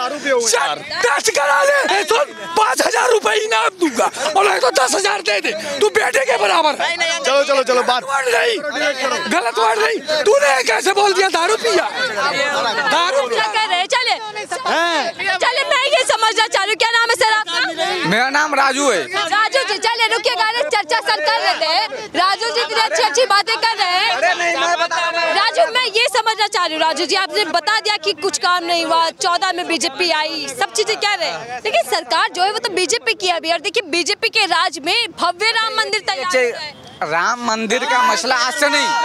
Test करा ले तो 5,000 रुपए इनाम दूंगा और नहीं तो 10,000 दे दे, तू बेटे के बराबर है। चलो चलो चलो बात नहीं, गलत वर्ड नहीं, तूने कैसे बोल दिया दारू पिया? दारू चले चले, मैं ये समझना चाह रही हूँ, क्या नाम है सर आपका? मेरा नाम राजू है। राजू जी चले रुकिए, चर्चा सर कर रहे थे, राजू जी इतनी अच्छी अच्छी बातें कर रहे हैं। राजू मैं ये समझना चाह रही हूँ, राजू जी आपने बता दिया कि कुछ काम नहीं हुआ, 14 में बीजेपी आई, सब चीजें कह रहे हैं, लेकिन सरकार जो है वो तो बीजेपी की अभी, और देखिए बीजेपी के राज में भव्य राम मंदिर तैयार है। राम मंदिर का मसला आज से नहीं,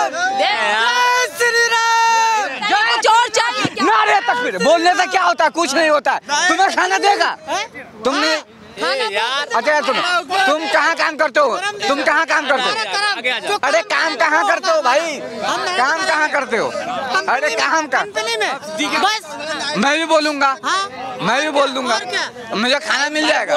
जोर चाहिए नारे तकबीर बोलने से क्या होता है? कुछ नहीं होता। तुम्हें खाना देगा? तुमने अच्छा तुम कहाँ काम करते हो? तुम कहाँ काम करते हो? अरे काम कहाँ करते हो भाई? काम कहाँ करते हो? अरे काम का बस मैं भी बोलूँगा, मैं भी बोल दूंगा, मुझे खाना मिल जाएगा।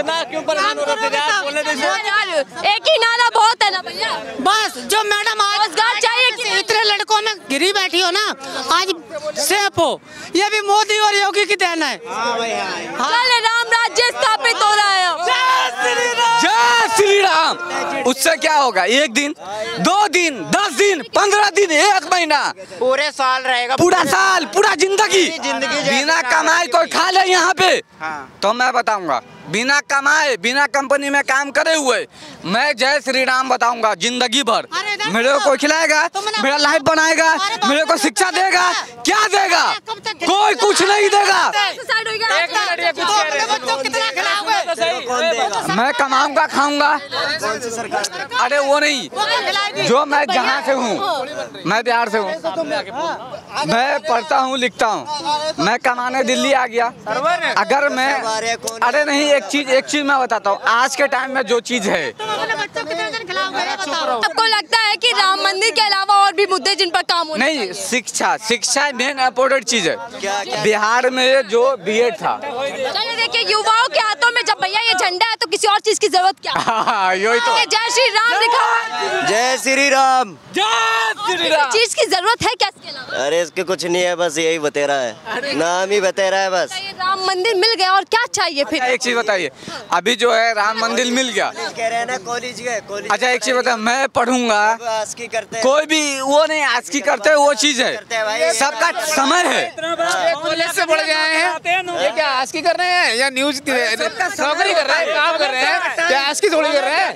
एक ही नारा बहुत है ना भैया, बस जो मैडम आज रोजगार चाहिए कि इतने लड़कों में गिरी बैठी हो ना, आज सेफ हो, ये भी मोदी और योगी की देन है। कल राम राज्य स्थापित हो रहा है। जय श्री राम। उससे क्या होगा? 1 दिन, 2 दिन, 10 दिन, 15 दिन, 1 महीना, पूरे साल रहेगा, पूरा साल, पूरा जिंदगी बिना कमाए कोई खा ले यहाँ पे। तो मैं बताऊंगा, बिना कमाए, बिना कंपनी में काम करे हुए मैं जय श्री राम बताऊंगा जिंदगी भर। मेरे को कोई खिलाएगा, मेरा लाइफ बनाएगा, मेरे को शिक्षा देगा, क्या देगा? कोई कुछ नहीं देगा। मैं कमाऊंगा, खाऊंगा। अरे वो नहीं, जो मैं जहाँ से हूँ, मैं बिहार से हूँ, मैं पढ़ता हूँ, लिखता हूँ, मैं कमाने दिल्ली आ गया। अगर मैं, अरे नहीं, एक चीज मैं बताता हूँ, आज के टाइम में जो चीज है, सबको लगता है कि राम मंदिर के अलावा और भी मुद्दे जिन पर काम होना नहीं, शिक्षा मेन इम्पोर्टेंट चीज है। बिहार में जो बीएड था, चलिए देखिए युवाओं के हाथों में जब भैया ये झंडा है तो किसी और चीज की जरूरत क्या? यही तो। जय श्री राम लिखा हुआ है। जय श्री राम। जय श्री राम। चीज की जरूरत है क्या इसके अलावा? अरे इसके कुछ नहीं है, बस यही बतेरा है, नाम ही बतेरा है बस। ये राम मंदिर मिल गया और क्या चाहिए फिर? एक चीज बताइए, अभी जो है राम मंदिर मिल गया, कह रहे हैं ना कॉलेज गए, कॉलेज। अच्छा एक चीज बता, मैं पढ़ूंगा, आस्की करते हैं, कोई भी वो नहीं आस्की करते, वो चीज है, सबका समय है। कॉलेज से बढ़ गए हैं, ये क्या आस्की कर रहे हैं या न्यूज नौकरी कर रहे हैं, काम कर रहे हैं, क्या आस्की थोड़ी कर रहे हैं?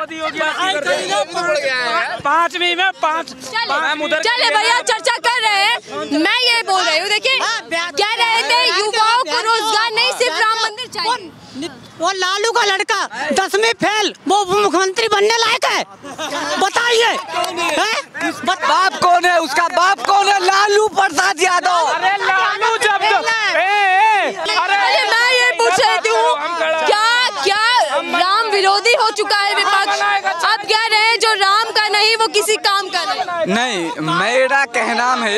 5वीं में 5। चले भैया चर्चा कर रहे हैं, मैं ये बोल रही हूँ, देखिए कह रहे थे युवाओं को रोजगार नहीं, सिर्फ राम मंदिर चाहिए। वो लालू का लड़का 10वीं फेल, वो मुख्यमंत्री बनने लायक है? बताइए बाप कौन है? उसका बाप कौन है? लालू प्रसाद यादव। अरे लालू जब अरे मैं ये पूछ रही हूँ, क्या राम विरोधी हो चुका है विपक्ष? अब कह रहे हैं जो राम का नहीं वो किसी काम का नहीं। नहीं, मेरा कहना है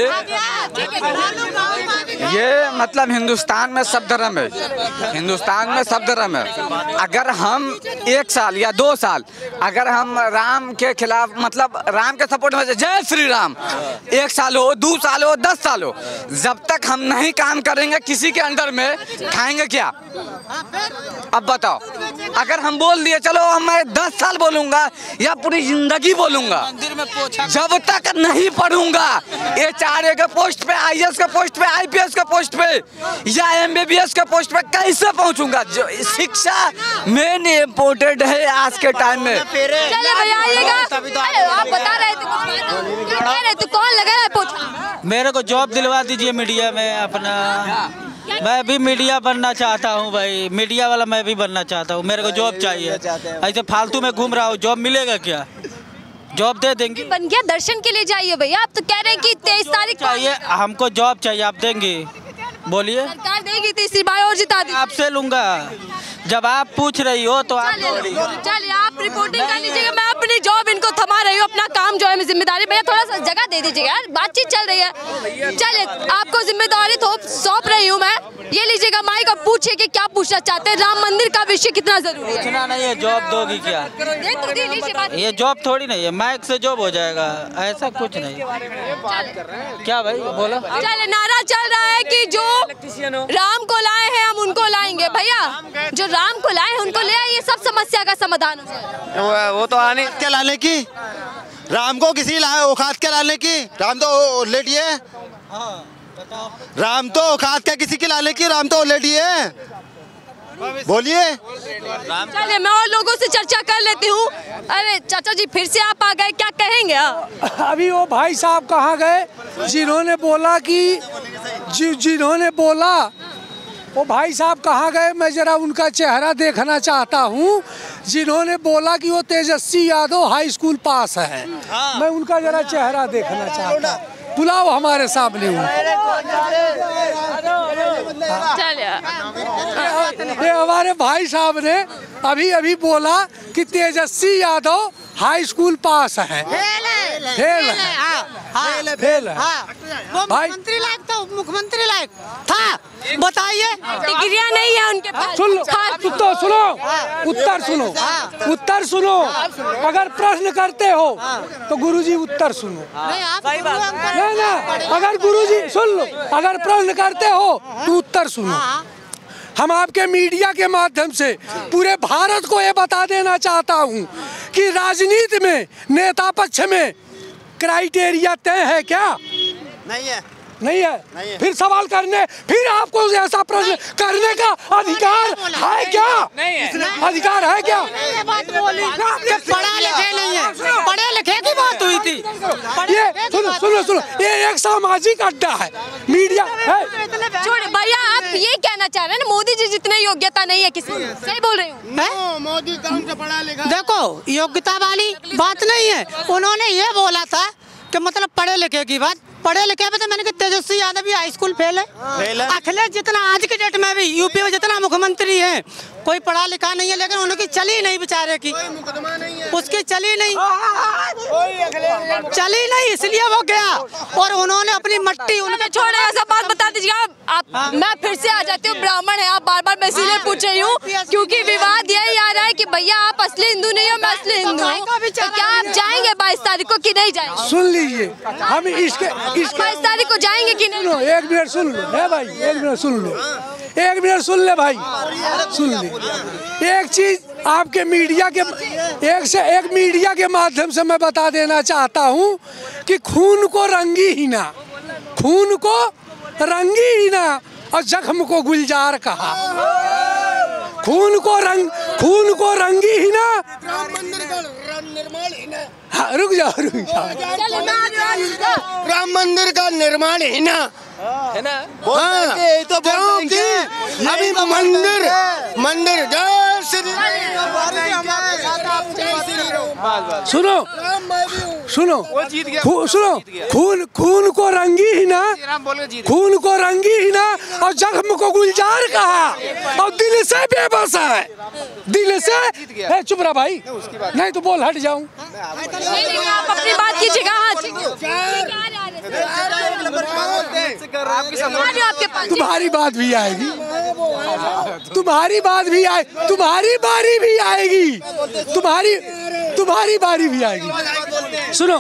ये मतलब हिंदुस्तान में सब धर्म है, हिंदुस्तान में सब धर्म है। अगर हम 1 साल या 2 साल अगर हम राम के खिलाफ, मतलब राम के सपोर्ट में, जय श्री राम, 1 साल हो, 2 साल हो, 10 साल हो, जब तक हम नहीं काम करेंगे किसी के अंडर में, खाएंगे क्या? अब बताओ, अगर हम बोल दिए चलो मैं 10 साल बोलूंगा या पूरी जिंदगी बोलूंगा, जब तक नहीं पढ़ूंगा, HRA के पोस्ट पे, IAS के पोस्ट पे, IPS के पोस्ट पे या MBBS के पोस्ट पे कैसे पहुंचूंगा? शिक्षा मेन इम्पोर्टेंट है आज के टाइम में। चले भैया आइएगा, आप बता रहे थे कुछ, क्या कह रहे थे? कौन लगा है पूछा? मेरे को जॉब दिलवा दीजिए मीडिया में अपना, मैं भी मीडिया बनना चाहता हूँ भाई, मीडिया वाला मैं भी बनना चाहता हूँ, मेरे को जॉब चाहिए। ऐसे फालतू में घूम रहा हूँ, जॉब मिलेगा क्या? जॉब दे देंगे? बन गया, दर्शन के लिए जाइए भैया, आप तो कह रहे हैं कि 23 तारीख चाहिए, हमको जॉब चाहिए, आप देंगे? बोलिए। सरकार देगी, तीसरी बार और जिता दी। आपसे लूंगा, जब आप पूछ रही हो तो आप चलिए आप रिपोर्टिंग कर लीजिएगा, मैं अपनी जॉब इनको थमा रही हूँ, अपना काम जो है मैं जिम्मेदारी, भैया थोड़ा सा जगह दे दीजिएगा यार, बातचीत चल रही है। चलिए आपको जिम्मेदारी सौंप रही हूँ मैं, ये लीजिएगा माइक और पूछिए कि क्या पूछना चाहते हैं। राम मंदिर का विषय कितना जरूरी है? पूछना नहीं है, जॉब दोगी क्या? ये जॉब थोड़ी नहीं है, माइक से जॉब हो जाएगा, ऐसा कुछ नहीं। क्या भाई बोला? चल नारा चल रहा है कि जो राम को लाए हैं हम उनको लाएंगे। भैया जो राम को लाए हैं उनको ले आइए, सब समस्या का समाधान हो जाएगा। वो तो आने के लाने की, राम को किसी औकात के लाने की, राम तो ऑलरेडी है। राम तो औकात क्या किसी की लाने की, राम तो ऑलरेडी है। बोलिए। चलिए मैं और लोगों से चर्चा कर लेती हूँ। अरे चाचा जी फिर से आप आ गए, क्या कहेंगे आप? अभी वो भाई साहब कहाँ गए जिन्होंने बोला कि जिन्होंने बोला वो भाई साहब कहाँ गए? मैं जरा उनका चेहरा देखना चाहता हूँ। जिन्होंने बोला कि वो Tejashwi Yadav high school pass है, मैं उनका जरा चेहरा देखना चाहता हूँ। बुलाओ हमारे सामने ये हमारे भाई साहब ने अभी अभी बोला कि Tejashwi Yadav high school pass है। फेल है। भाई मुख्यमंत्री लायक था, मुख्यमंत्री लायक था, बताइए। डिग्रियां नहीं है उनके पास। उत्तर सुनो। अगर प्रश्न करते हो तो गुरुजी उत्तर सुनो। नहीं ना, अगर गुरुजी सुन लो, अगर प्रश्न करते हो तो उत्तर सुनो। हम आपके मीडिया के माध्यम से पूरे भारत को ये बता देना चाहता हूँ कि राजनीति में नेता पक्ष में क्राइटेरिया तय है क्या? नहीं है। फिर सवाल करने, फिर आपको ऐसा प्रश्न करने का अधिकार है क्या? अधिकार है क्या? पढ़ा लिखे नहीं है, पढ़े लिखे की बात हुई थी। ये सुनो, ये एक सामाजिक अड्डा है, मीडिया है। छोड़े भैया, आप ये कहना चाह रहे हैं ना मोदी जी जितने योग्यता नहीं है किसी में? सही बोल रही हूँ? मोदी कौन सा पढ़ा लिखा? देखो योग्यता वाली बात नहीं है। उन्होंने ये बोला था कि मतलब पढ़े लिखे की बात, पढ़े लिखे में तो मैंने कहा तेजस्वी यादव भी हाई स्कूल फेल है। अखिलेश जितना आज के डेट में भी यूपी में जितना मुख्यमंत्री है कोई पढ़ा लिखा नहीं है, लेकिन उनकी चली नहीं बेचारे की, उसकी चली नहीं, इसलिए वो गया और उन्होंने अपनी मट्टी उनके छोड़े। ऐसा बात बता दीजिएगा आप। मैं फिर से आ जाती हूँ, ब्राह्मण है आप, बार बार मैं इसीलिए पूछ रही हूँ क्योंकि विवाद यही आ रहा है कि भैया आप असली हिंदू नहीं हो, मैं असली हिंदू हूँ। तो क्या आप जाएंगे 22 तारीख को कि नहीं जाएंगे? सुन लीजिए, हम इसके 22 तारीख को जाएंगे कि नहीं? एक मिनट सुन लो भाई, एक मिनट सुन ले भाई, सुन ले। एक चीज आपके मीडिया के एक मीडिया के माध्यम से मैं बता देना चाहता हूँ कि खून को रंगी ही ना और जख्म को गुलजार कहा। खून को रंगी ही ना। हाँ, रुक जाओ। राम मंदिर का निर्माण ही ना है ना। तो अभी मंदिर सुनो, खून को रंगी ही ना और जख्म को गुलजार कहा और दिल से बेबस है, दिल से। चुप रहा भाई, नहीं तो बोल हट जाऊं। आप अपनी बात कीजिएगा। तुम्हारी बात भी आएगी, तुम्हारी बारी भी आएगी, तुम्हारी बारी भी आएगी। सुनो,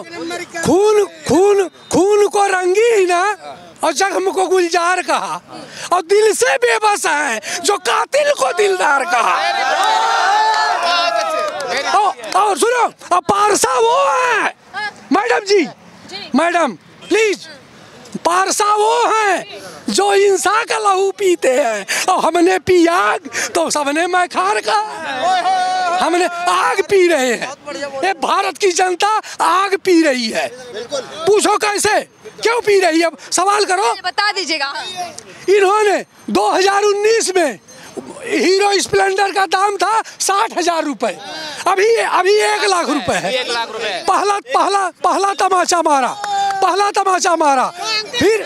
खून को रंगी ही ना और जख्म को गुलजार कहा और दिल से बेबस है जो कातिल को दिलदार कहा। और सुनो, पारसा वो है madam ji, madam please, Parsa वो हैं जो इंसान का लहू पीते हैं और हमने पी आग तो सबने मैखार का, हमने आग पी रहे हैं। ये भारत की जनता आग पी रही है। पूछो कैसे, क्यों पी रही है? सवाल करो, बता दीजिएगा। इन्होंने 2019 में हीरो स्प्लेंडर का दाम था 60,000 रुपए, अभी 1 लाख रुपए है। पहला तमाचा मारा, फिर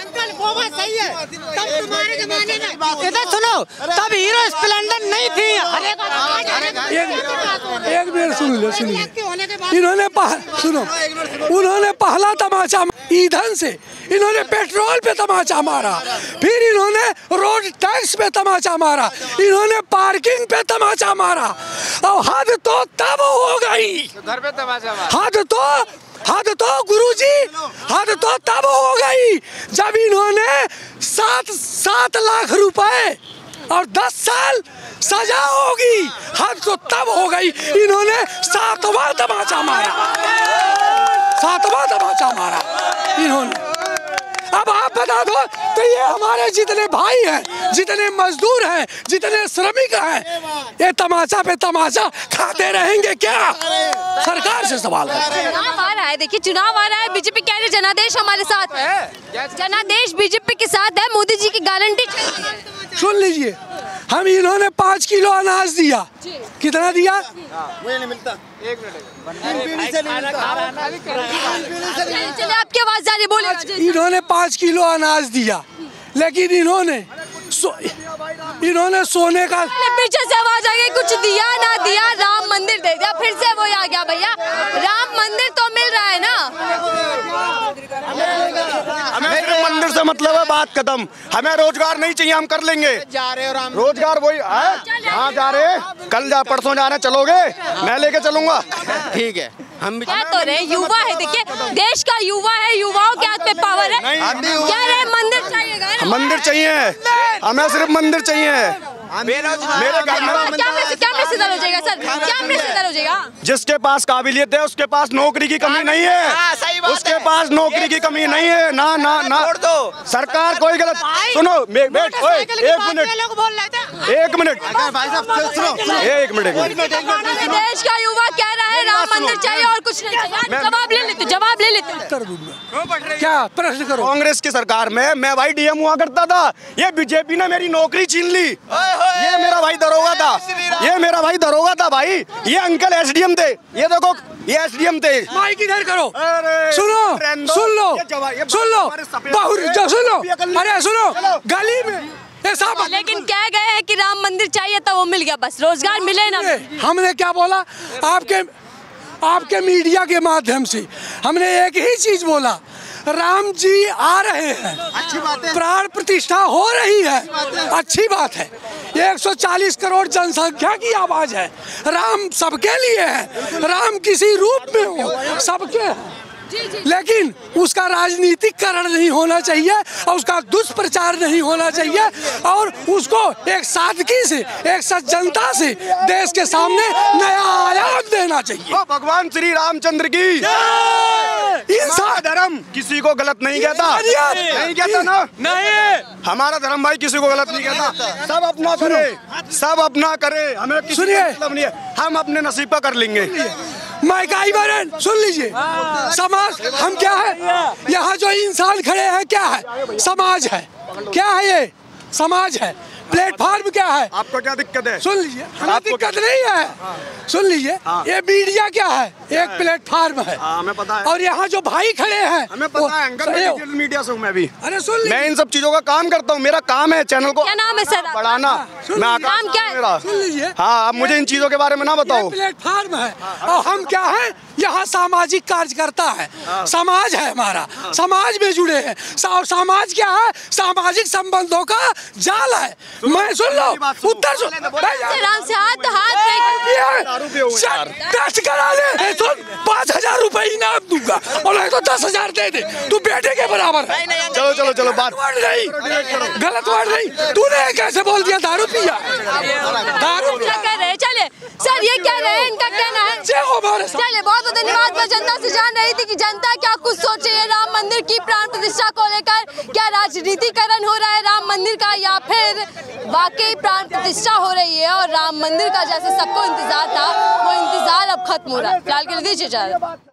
इधर सुनो, तब हीरो स्प्लेंडर नहीं थी। एक मिनट सुन बोले सुनिए, इन्होंने सुनो, उन्होंने पहला तमाचा ईंधन से, इन्होंने पेट्रोल पे तमाचा मारा, फिर इन्होंने रोड टैक्स पे तमाचा मारा, इन्होंने पार्किंग पे तमाचा मारा। और हद तो तब हो गई, घर पे तमाचा मारा। हद तो गुरुजी, हद तो तब हो गई जब इन्होंने 7 लाख रुपए और 10 साल सजा होगी। हद तो तब हो गई, इन्होंने 7वां तमाचा मारा, 7वां तमाचा मारा इन्होंने। अब आप बता दो, तो ये हमारे जितने भाई हैं, जितने मजदूर हैं, जितने श्रमिक हैं, ये तमाचा पे तमाचा खाते रहेंगे क्या? सरकार से सवाल है। चुनाव आ रहा है, देखिए चुनाव आ रहा है, बीजेपी कह रही है जनादेश हमारे साथ है, जनादेश बीजेपी के साथ है, मोदी जी की गारंटी। सुन लीजिए, हम इन्होंने 5 किलो अनाज दिया, कितना दिया? मुझे नहीं मिलता, 1 मिनट चलिए आपकी आवाज जा रही है, बोलिए। इन्होंने 5 किलो अनाज दिया, लेकिन इन्होंने सोने का पीछे से आवाज आ गई, कुछ दिया ना दिया, राम मंदिर दे दिया, फिर से वही आ गया। भैया राम मंदिर तो मिल रहा है ना, हमें मंदिर से मतलब है, बात खत्म। हमें रोजगार नहीं चाहिए, हम कर लेंगे। जा रहे हो रोजगार वही हाँ जा रहे, कल जा परसों जा रहे, चलोगे? मैं लेके चलूंगा, ठीक है। हम क्या तो रहे, युवा है, देखिए देश का युवा है, युवाओं के हाथ में पावर है। क्या रहे, मंदिर चाहिए, मंदिर चाहिए, हमें सिर्फ मंदिर चाहिए। मेरे घर में क्या मैसेज हो जाएगा सर, क्या मैसेज हो जाएगा? जिसके पास काबिलियत है उसके पास नौकरी की कमी नहीं है, उसके पास नौकरी की कमी नहीं है। ना ना ना, सरकार कोई गलत, सुनो एक मिनट, 1 मिनट, एक मिनट। देश का युवा कह रहा है राम मंदिर चाहिए और कुछ नहीं चाहिए। जवाब ले लेते, जवाब ले लेते। कर दूंगा, क्या प्रश्न करो। कांग्रेस की सरकार में मैं भाई डीएम हुआ करता था, ये बीजेपी ने मेरी नौकरी छीन ली। ये मेरा भाई दरोगा था, ये मेरा भाई दरोगा था भाई, ये अंकल एसडीएम थे, ये देखो ये एसडीएम थे। माइक इधर करो, सुनो, सुन लो, अरे सुनो, गली में ऐसा। लेकिन कह गए हैं कि राम मंदिर चाहिए तो वो मिल गया, बस रोजगार मिले ना। हमने क्या बोला? आपके मीडिया के माध्यम से हमने एक ही चीज बोला, राम जी आ रहे हैं, अच्छी बात है, प्राण प्रतिष्ठा हो रही है, अच्छी बात है। 140 करोड़ जनसंख्या की आवाज है, राम सबके लिए है, राम किसी रूप में हो, सबके है, लेकिन उसका राजनीतिकरण नहीं होना चाहिए और उसका दुष्प्रचार नहीं होना चाहिए, और उसको एक सादगी से, एक सज्जनता से देश के सामने नया आयाम देना चाहिए। भगवान श्री रामचंद्र की इंसान धर्म किसी को गलत नहीं कहता, नहीं कहता ना, नहीं, हमारा धर्म भाई किसी को गलत नहीं कहता। सब अपना करे, सब अपना करे, हमें किसी सुनिए, मतलब नहीं है, हम अपने नसीब का कर लेंगे। माइकाई बहन सुन लीजिए, समाज हम क्या है, यहाँ जो इंसान खड़े हैं क्या है? समाज है, क्या है ये? समाज है। प्लेटफॉर्म क्या है? आपको क्या दिक्कत है? सुन लीजिए, हमें दिक्कत नहीं है, सुन लीजिए, ये मीडिया क्या है? एक प्लेटफॉर्म है, हमें पता है। और यहाँ जो भाई खड़े हैं हमें पता है, डिजिटल मीडिया से हूँ मैं भी। अरे सुन लीजिए, मैं इन सब चीजों का काम करता हूँ, मेरा काम है चैनल को क्या नाम है सर बढ़ाना। नाम क्या है? सुन लीजिए, हाँ, आप मुझे इन चीजों के बारे में ना बताओ। प्लेटफॉर्म है, और हम क्या है, यहाँ सामाजिक कार्यकर्ता है, समाज है हमारा, समाज में जुड़े हैं, और समाज क्या है? सामाजिक संबंधों का जाल है। मैं सुन लो, उत्तर सुन, राम से हाथ टेस्ट करा ले, सुन 5000 रुपए इनाम दूंगा, और नहीं तो 10,000 दे दे, तू बेटे के बराबर है। चलो चलो चलो, बात नहीं, गलत वर्ड नहीं, तूने कैसे बोल दिया दारू पिया? दारू क्या कह रहे हैं? चले सर, ये क्या रहे हैं, इनका कहना है। चले, बहुत बहुत धन्यवाद। मैं जनता से जान रही थी कि जनता क्या कुछ सोचे है राम मंदिर की प्राण प्रतिष्ठा को लेकर, क्या राजनीतिकरण हो रहा है राम मंदिर का, या फिर वाकई प्राण प्रतिष्ठा हो रही है और राम मंदिर का जैसे सबको इंतजार था वो इंतजार अब खत्म हो रहा है। फिलहाल के लिए दीजिए इजाजत।